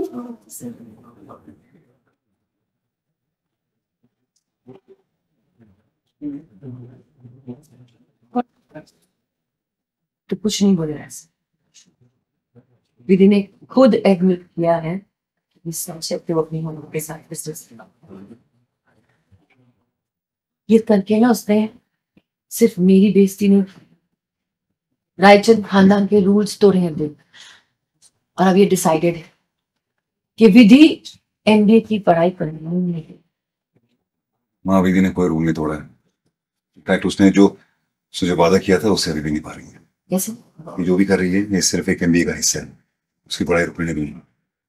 तो कुछ नहीं बोले ऐसे। विधि ने खुद एडमिट किया है कि सच है कि वो अपनी मम्मी के साथ बिजनेस ये करके ना उसने सिर्फ मेरी बेइज्जती नहीं, रायचंद खानदान के रूल्स तोड़े हैं देख। और अब ये डिसाइडेड है कि विधि एमबीए की पढ़ाई करनी है। माँ, विधि ने कोई रूल नहीं तोड़ा है। इनफैक्ट उसने जो मुझे वादा किया था उससे अभी भी नहीं पा रही है। कैसे? ये जो भी कर रही है ये सिर्फ एक एमबीए का हिस्सा है। उसकी पढ़ाई रुकने नहीं दूंगा।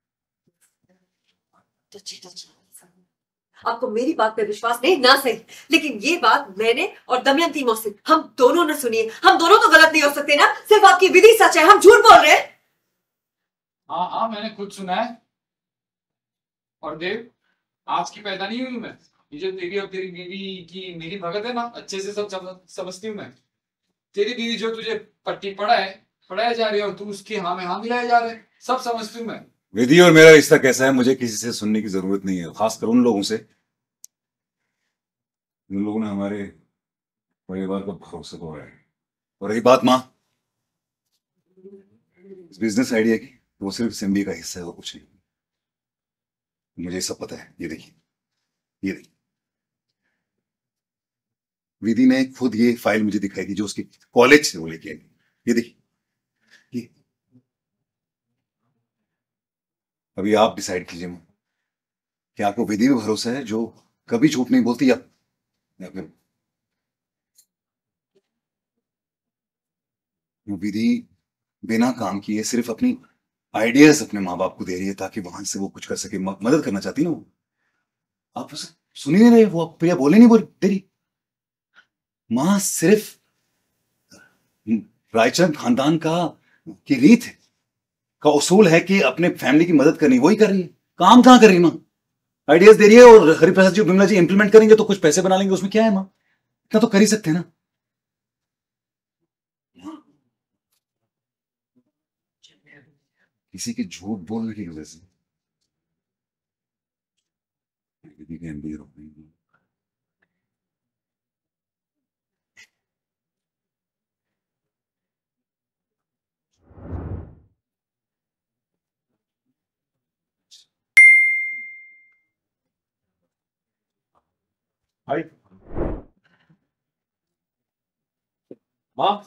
आपको मेरी बात पे विश्वास नहीं ना सही, लेकिन ये बात मैंने और दमयंती मौसी हम दोनों ने सुनी है। हम दोनों तो गलत नहीं हो सकते ना। सिर्फ आपकी विधि सच है, हम झूठ बोल रहे हैं। हाँ हाँ, मैंने खुद सुना है। और देव, आज की पैदा नहीं हुई मैं। ये जो तेरी और तेरी बीवी की मेरी भगत है ना, अच्छे से सब समझती हूँ मैं। तेरी बीवी जो तुझे पट्टी पढ़ाया जा रही है और तू उसकी हाँ में हाँ मिलाया जा रहा है, सब समझती हूँ मैं। विधि और मेरा रिश्ता कैसा है मुझे किसी से सुनने की जरूरत नहीं है, खासकर उन लोगों से जिन लोगों ने हमारे परिवार को भरोसा तोड़ा है। और रही बात माँ इस बिजनेस आइडिया की, तो वो सिर्फ एमबीए का हिस्सा है और कुछ नहीं। मुझे सब पता है। ये देखिए, विधि ने खुद ये फाइल मुझे दिखाई थी जो उसकी कॉलेज से वो लेके आई। ये देखिए, ये अभी आप डिसाइड कीजिए माँ कि आपको विधि पे भरोसा है जो कभी झूठ नहीं बोलती, या फिर विधि बिना काम किए सिर्फ अपनी आइडियाज अपने माँ बाप को दे रही है ताकि वहां से वो कुछ कर सके, मदद करना चाहती है ना वो। आप उसे सुन ही नहीं रहे, वो प्रिया बोले नहीं बोल तेरी माँ सिर्फ रायचंद खानदान का की रीत है, का उसूल है कि अपने फैमिली की मदद करनी, वही कर रही है। काम कहां कर रही है माँ? आइडियाज दे रही है और हरिप्रसाद जी बिमला जी इंप्लीमेंट करेंगे तो कुछ पैसे बना लेंगे, उसमें क्या है माँ? इतना तो कर ही सकते हैं ना। किसी के झूठ बोलने की वजह से विधि के एमबीए रोक नहीं। भाई माँ,